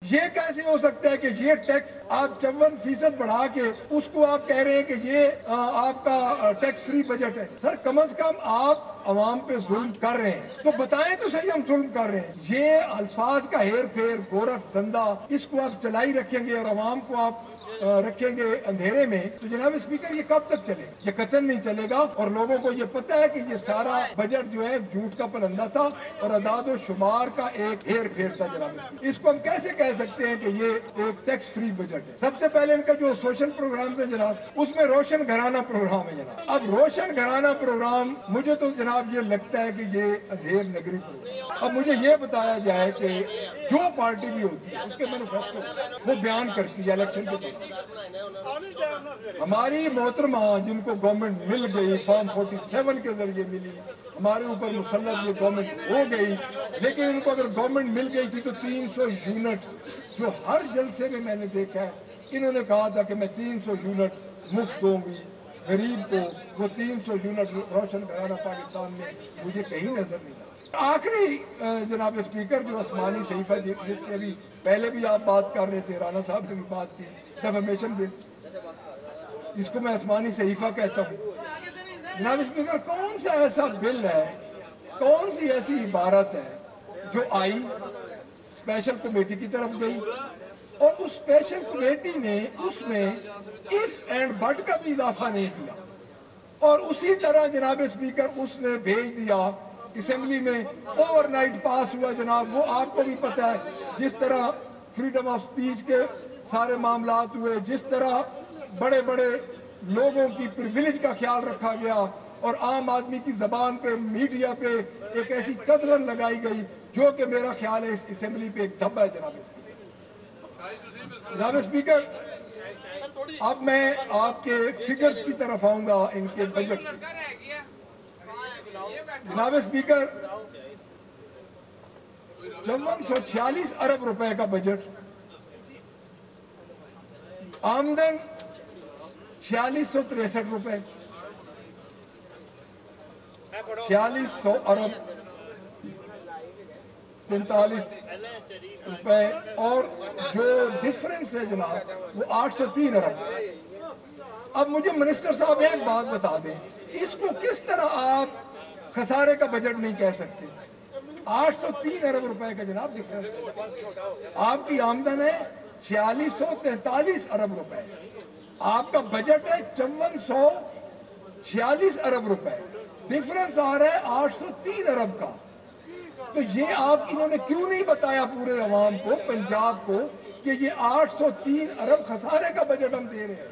یہ کیسے ہو سکتا ہے کہ یہ ٹیکس آپ 54% بڑھا کے اس کو آپ کہہ رہے ہیں کہ یہ آپ کا ٹیکس فری بجٹ ہے؟ سر کم از کم آپ عوام پہ ظلم کر رہے ہیں تو بتائیں تو صحیح ہم ظلم کر رہے ہیں۔ یہ الفاظ کا ہیر پھیر، گورکھ زندہ، اس کو آپ چلائی رکھیں گے اور عوام کو آپ رکھیں گے اندھیرے میں، تو جناب اسپیکر یہ کب تک چلے گا؟ یہ قطعاً نہیں چلے گا، اور لوگوں کو یہ پتہ ہے کہ یہ سارا بجٹ جو ہے جھوٹ کا پلندہ تھا اور اعداد و شمار کا ایک ہیر پھیر تھا جناب اسپیکر۔ اس کو ہم کیسے کہہ سکتے ہیں کہ یہ ایک ٹیکس فری بجٹ ہے؟ سب سے پہلے ان کا جو سوشل پروگرامز ہے جناب، اس میں روشن گھرانہ پروگرام ہے جناب۔ اب روشن گھرانہ پروگرام مجھے تو جناب یہ لگتا ہے کہ یہ اندھیر نگری پروگرام۔ اب مجھے یہ بتایا جائے کہ جو پارٹی بھی ہوتی ہے اس کے مینیفیسٹو وہ بیان کرتی ہے الیکشن کے دوران۔ ہماری محترمہ جن کو گورنمنٹ مل گئی، فارم 47 کے ذریعے ملی، ہمارے اوپر مسلط یہ گورنمنٹ ہو گئی، لیکن ان کو اگر گورنمنٹ مل گئی تھی تو 300 یونٹ جو ہر جلسے میں نے دیکھا ہے، انہوں نے کہا تھا کہ میں 300 یونٹ مفت دوں گی غریب کو، وہ 300 یونٹ روشن گھرانہ پاکستان میں مجھے کہیں نظر نہیں آیا۔ آخری جناب اسپیکر جو آسمانی صحیفہ جس کے ابھی پہلے بھی آپ بات کر رہے تھے، رانا صاحب نے بھی بات کی، ڈیفیمیشن بل، جس کو میں آسمانی صحیفہ کہتا ہوں۔ جناب اسپیکر کون سا ایسا بل ہے، کون سی ایسی عبارت ہے جو آئی اسپیشل کمیٹی کی طرف گئی اور اس اسپیشل کمیٹی نے اس میں اف اینڈ بٹ کا بھی اضافہ نہیں کیا، اور اسی طرح جناب اسپیکر اس نے بھیج دیا اسمبلی میں، اوور نائٹ پاس ہوا جناب۔ وہ آپ کو بھی پتہ ہے جس طرح فریڈم آف سپیچ کے سارے معاملات ہوئے، جس طرح بڑے بڑے لوگوں کی پریویلیج کا خیال رکھا گیا اور عام آدمی کی زبان پہ، میڈیا پہ ایک ایسی قدغن لگائی گئی جو کہ میرا خیال ہے اس اسمبلی پہ ایک دھبا ہے جناب اسپیکر۔ جناب اسپیکر اب میں آپ کے فگرز کی طرف آؤں گا ان کے بجٹ کی۔ جناب اسپیکر 5446 ارب روپے کا بجٹ، آمدن 4663 روپے، 4600 ارب 43 روپے، اور جو ڈفرنس ہے جناب وہ 803 ارب۔ اب مجھے منسٹر صاحب ایک بات بتا دیں، اس کو کس طرح آپ خسارے کا بجٹ نہیں کہہ سکتے؟ 803 ارب روپے کا جناب ڈفرنس ہے۔ آپ کی آمدن ہے 4643 ارب روپے، آپ کا بجٹ ہے 5446 ارب روپے، ڈفرنس آ رہا ہے 803 ارب کا۔ تو یہ آپ انہوں نے کیوں نہیں بتایا پورے عوام کو، پنجاب کو، کہ یہ 803 ارب خسارے کا بجٹ ہم دے رہے ہیں؟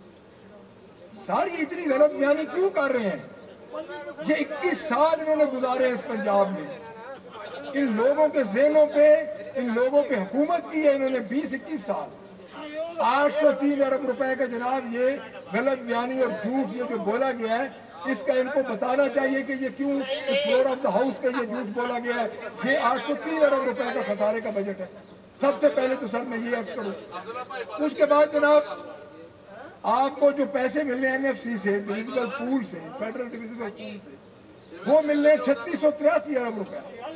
ساری اتنی غلط بیانی کیوں کر رہے ہیں؟ یہ 21 سال انہوں نے گزارے ہیں اس پنجاب میں، ان لوگوں کے ذہنوں پہ، ان لوگوں پہ حکومت کی ہے انہوں نے 20-21 سال۔ 803 ارب روپے کا جناب یہ غلط بیانی اور جھوٹ یہ جو بولا گیا ہے، اس کا ان کو بتانا چاہیے کہ یہ کیوں فلور آف دا ہاؤس پہ یہ جھوٹ بولا گیا ہے۔ یہ 803 ارب روپے کا خسارے کا بجٹ ہے۔ سب سے پہلے تو سر میں یہ عرض کروں، اس کے بعد جناب آپ کو جو پیسے مل رہے ہیں NFC سے، ڈویژنل پول سے، فیڈرل ڈویژنل پول سے، وہ مل رہے ہیں 3683 ارب روپے،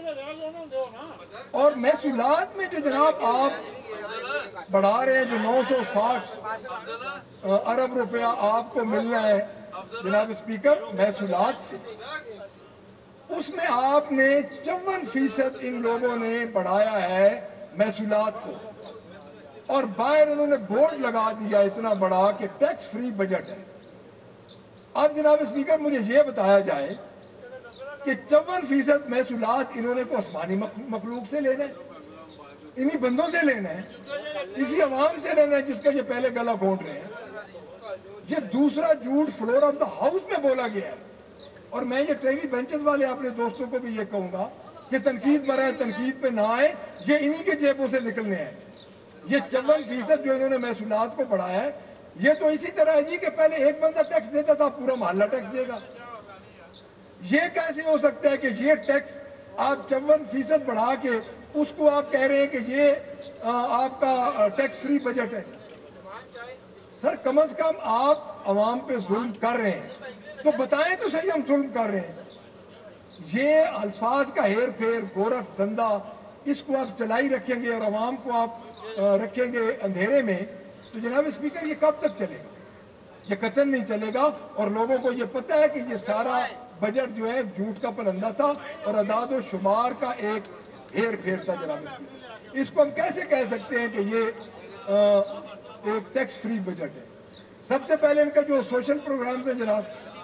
اور محصولات میں جو جناب آپ بڑھا رہے ہیں جو 960 ارب روپیہ آپ کو مل رہا ہے جناب اسپیکر محصولات سے، اس میں آپ نے 54% ان لوگوں نے بڑھایا ہے محصولات کو، اور باہر انہوں نے بورڈ لگا دیا اتنا بڑا کہ ٹیکس فری بجٹ ہے۔ اب جناب اسپیکر مجھے یہ بتایا جائے کہ 54% محصولات انہوں نے کو آسمانی مخلوق سے لینا ہے، انہی بندوں سے لینا ہے، اسی عوام سے لینا ہے جس کا یہ پہلے گلا گھونٹ رہے ہیں۔ یہ دوسرا جھوٹ فلور آف دا ہاؤس میں بولا گیا ہے، اور میں یہ ٹیلی بینچز والے اپنے دوستوں کو بھی یہ کہوں گا کہ تنقید برائے تنقید پہ نہ آئے، یہ انہی کے جیبوں سے نکلنے ہیں۔ یہ 54% جو انہوں نے محصولات کو بڑھایا ہے، یہ تو اسی طرح ہے جی کہ پہلے ایک بندہ ٹیکس دیتا تھا، پورا محلہ ٹیکس دے گا۔ یہ کیسے ہو سکتا ہے کہ یہ ٹیکس آپ 54% بڑھا کے اس کو آپ کہہ رہے ہیں کہ یہ آپ کا ٹیکس فری بجٹ ہے؟ سر کم از کم آپ عوام پہ ظلم کر رہے ہیں تو بتائیں تو صحیح ہم ظلم کر رہے ہیں۔ یہ الفاظ کا ہیر پھیر، گورکھ زندہ، اس کو آپ چلائی رکھیں گے اور عوام کو آپ رکھیں گے اندھیرے میں، تو جناب اسپیکر یہ کب تک چلے گا؟ یہ قطعاً نہیں چلے گا. اور لوگوں کو یہ پتہ ہے کہ یہ سارا بجٹ جو ہے جھوٹ کا پرندہ تھا اور اعداد و شمار کا ایک ہیر پھیر تھا جناب اسپیکر. اس کو ہم کیسے کہہ سکتے ہیں کہ یہ ایک ٹیکس فری بجٹ ہے؟ سب سے پہلے ان کا جو سوشل پروگرامز ہے جناب،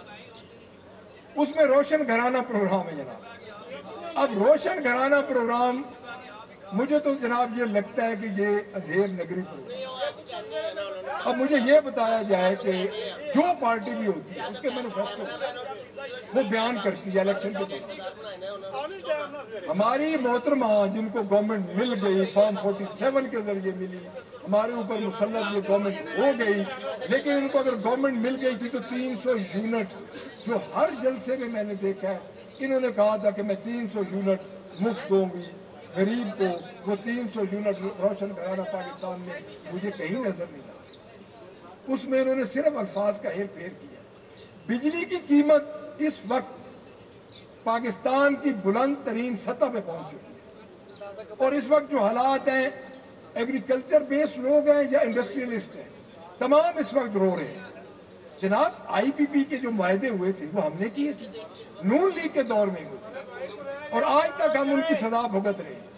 اس میں روشن گھرانہ پروگرام ہے جناب. اب روشن گھرانہ پروگرام مجھے تو جناب یہ لگتا ہے کہ یہ اندھیر نگری پروگرام. اب مجھے یہ بتایا جائے کہ جو پارٹی بھی ہوتی ہے اس کے مینیفیسٹو وہ بیان کرتی ہے الیکشن کے دوران. ہماری محترمہ جن کو گورنمنٹ مل گئی، فارم 47 کے ذریعے ملی، ہمارے اوپر مسلط یہ گورنمنٹ ہو گئی، لیکن ان کو اگر گورنمنٹ مل گئی تھی تو 300 یونٹ جو ہر جلسے میں نے دیکھا ہے، انہوں نے کہا تھا کہ میں 300 یونٹ مفت دوں گی غریب کو. وہ 300 یونٹ روشن گھرانہ پاکستان میں مجھے کہیں نظر نہیں آیا. اس میں انہوں نے صرف الفاظ کا ہیر پھیر کیا. بجلی کی قیمت اس وقت پاکستان کی بلند ترین سطح پہ پہنچ چکی ہے، اور اس وقت جو حالات ہیں، ایگریکلچر بیسڈ لوگ ہیں یا انڈسٹریلسٹ ہیں، تمام اس وقت رو رہے ہیں. جناب آئی پی پی کے جو معاہدے ہوئے تھے وہ ہم نے کیے تھے، نون لیگ کے دور میں ہوئے تھے، اور آج تک ہم ان کی سزا بھگت رہے ہیں.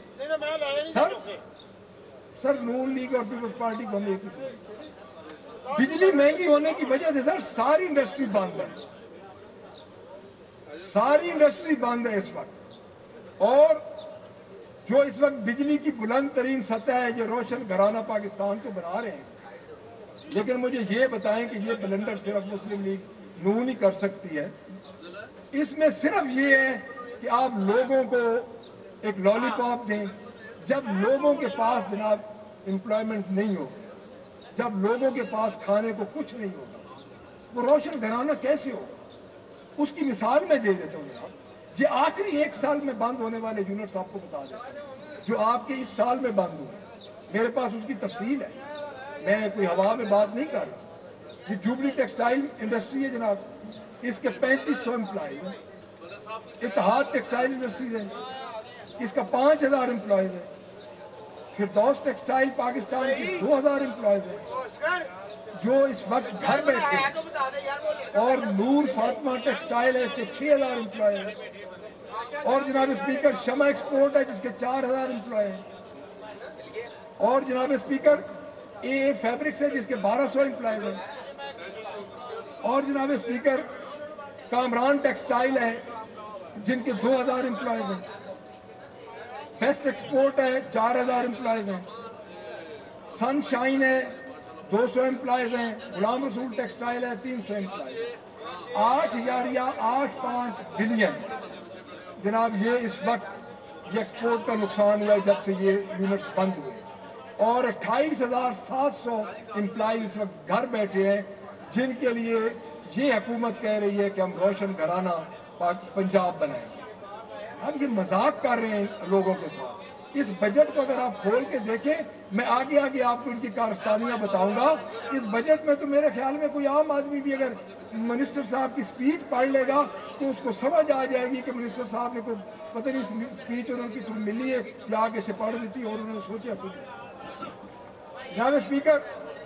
سر نون لیگ اور پیپلز پارٹی کو ہم ایک ہی سزا. بجلی مہنگی ہونے کی وجہ سے سر ساری انڈسٹری بند ہے، ساری انڈسٹری بند ہے اس وقت. اور جو اس وقت بجلی کی بلند ترین سطح ہے، یہ روشن گھرانہ پاکستان کو بنا رہے ہیں. لیکن مجھے یہ بتائیں کہ یہ بلنڈر صرف مسلم لیگ نون ہی کر سکتی ہے. اس میں صرف یہ ہے کہ آپ لوگوں کو ایک لالی پاپ دیں. جب لوگوں کے پاس جناب امپلائمنٹ نہیں ہوگا، جب لوگوں کے پاس کھانے کو کچھ نہیں ہوگا، وہ روشن گھرانہ کیسے ہوگا؟ اس کی مثال میں دے دیتا ہوں جناب. یہ آخری 1 سال میں بند ہونے والے یونٹس آپ کو بتا دیتا ہوں جو آپ کے اس سال میں بند ہوئے. میرے پاس اس کی تفصیل ہے، میں کوئی ہوا میں بات نہیں کر رہا. یہ جوبلی ٹیکسٹائل انڈسٹری ہے جناب، اس کے 3500 امپلائیز ہیں. اتحاد ٹیکسٹائل انڈسٹریز ہے، اس کا 5000 امپلائیز ہے. فردوس ٹیکسٹائل پاکستان کی 2000 امپلائیز ہیں جو اس وقت گھر بیٹھے ہیں. اور نور فاطمہ ٹیکسٹائل ہے، اس کے 6000 امپلائی ہیں. اور جناب اسپیکر شمع ایکسپورٹ ہے جس کے 4000 امپلائی ہیں. اور جناب اسپیکر اے فیبرکس ہے جس کے 1200 امپلائیز ہیں. اور جناب اسپیکر کامران ٹیکسٹائل ہے جن کے 2000 امپلائیز ہیں. بیسٹ ایکسپورٹ ہے 4000 امپلائیز ہیں. سن شائن ہے 200 امپلائیز ہیں. غلام رسول ٹیکسٹائل ہے 300 امپلائیز ہیں. 8.85 بلین جناب یہ اس وقت یہ ایکسپورٹ کا نقصان ہوا ہے جب سے یہ یونٹس بند ہوئے. اور 28,700 امپلائیز اس وقت گھر بیٹھے ہیں جن کے لیے یہ حکومت کہہ رہی ہے کہ ہم روشن گھرانہ پنجاب بنائیں گے. ہم یہ مذاق کر رہے ہیں لوگوں کے ساتھ. اس بجٹ کو اگر آپ کھول کے دیکھیں، میں آگے آگے آپ کو ان کی کارستانیاں بتاؤں گا. اس بجٹ میں تو میرے خیال میں کوئی عام آدمی بھی اگر منسٹر صاحب کی سپیچ پڑھ لے گا تو اس کو سمجھ آ جائے گی کہ منسٹر صاحب نے کوئی پتہ نہیں سپیچ انہوں کی تم ملی ہے یا آگے سے پڑھ دیتی اور انہوں نے سوچا کچھ. جناب اسپیکر،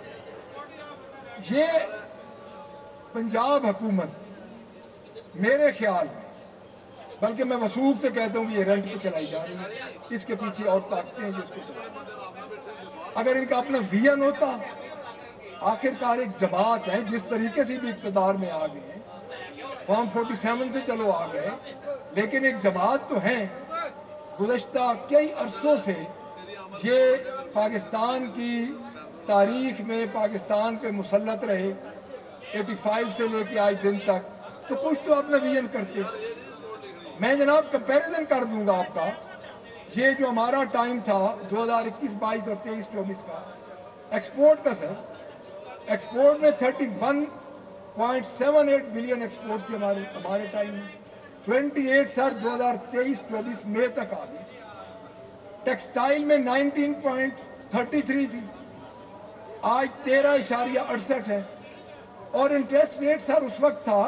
یہ پنجاب حکومت میرے خیال میں، بلکہ میں وثوق سے کہتا ہوں کہ یہ رنٹ پہ چلائی جا رہی ہے. اس کے پیچھے اور طاقتیں ہیں جو اس کو چلائی. اگر ان کا اپنا ویژن ہوتا، آخرکار ایک جماعت ہے جس طریقے سے بھی اقتدار میں آ گئے ہیں، فارم 47 سے چلو آ گئے، لیکن ایک جماعت تو ہے. گزشتہ کئی عرصوں سے یہ پاکستان کی تاریخ میں پاکستان پہ مسلط رہے، 85 سے لے کے آج دن تک. تو کچھ تو اپنا ویژن کرتے. میں جناب کمپیریزن کر دوں گا آپ کا. یہ جو ہمارا ٹائم تھا 2021-22 اور 23-24 کا ایکسپورٹ کا، سر ایکسپورٹ میں 31.78 بلین ایکسپورٹ تھی ہمارے ٹائم میں. 28 سر 2023-24 مئی تک آ گئی. ٹیکسٹائل میں 19.33 تھی، آج 13.68 ہے. اور انٹرسٹ ریٹ سر اس وقت تھا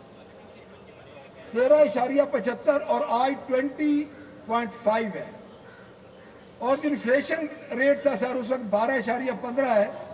13.75 اور آج 20.5 ہے. اور انفلیشن ریٹ تھا سر اس وقت 12.15 ہے.